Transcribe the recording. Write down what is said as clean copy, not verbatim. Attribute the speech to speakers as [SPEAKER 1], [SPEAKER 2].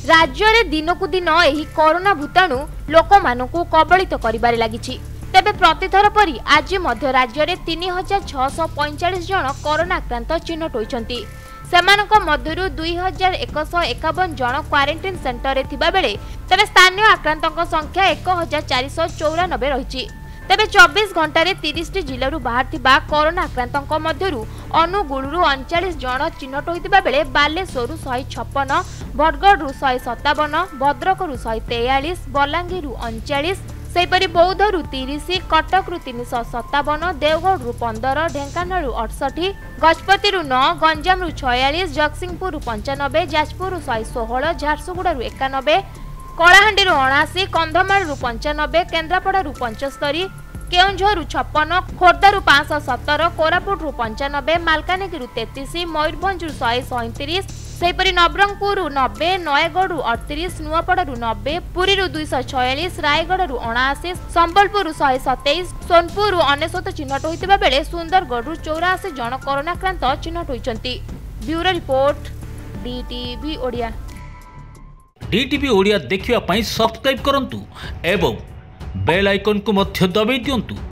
[SPEAKER 1] राज्य में दिनकू दिन एही कोरोना भूताणु लोक मानकू कबलित करिबारे लागिछि। तेबे प्रतिथर परी आज मध्य राज्य में 3645 जन कोरोना आक्रांत चिन्हट होइछन्ति। सेमानक मध्यरु 2151 जन क्वारंटाइन सेंटर रे थिबा बेले तेबे स्थानीय आक्रांतक संख्या 1494 रहिछि। तेबे 24 घंटा रे 30 जिल्लारू बाहर थिबा कोरोना आक्रांतक मध्यरु अनुगुळरू 39 जन चिन्हट होइतिबा बेले बालेश्वरु 156, बरगढ़ 157, भद्रकरू 143, बलांगीरु 39, सेपरी बौद्धरू 30, कटकरू 357, देवगढ़ 15, ढेंकानाल 68, गजपतिरू 9, गंजामरू 46, जगतसिंहपुर 95, जाजपुर 116, झारसुगुड़ा 91, कलाहांडी 79, कंधमाल 95, केन्द्रापड़ा 75, केउंझर 56, खोर्धारू 517, कोरापुट 95, मालकानगिरी 33, मयूरभंज 137, सेपरी नवरंगपुर 90, नयगढ़ 38, नुआपड़ा 90, पुरी 246, रायगढ़ 79, संबलपुर 127, सोनपुर 99 चिन्हट होइतिबा बेले सुंदरगढ़ 84 जन कोरोना आक्रांत चिन्हट होइछन्ति। Bureau report DTV Odia.
[SPEAKER 2] DTV Odia देखिवा पई सब्सक्राइब करंतु एवं बेल आइकन को मध्य दबाइ दियंतु।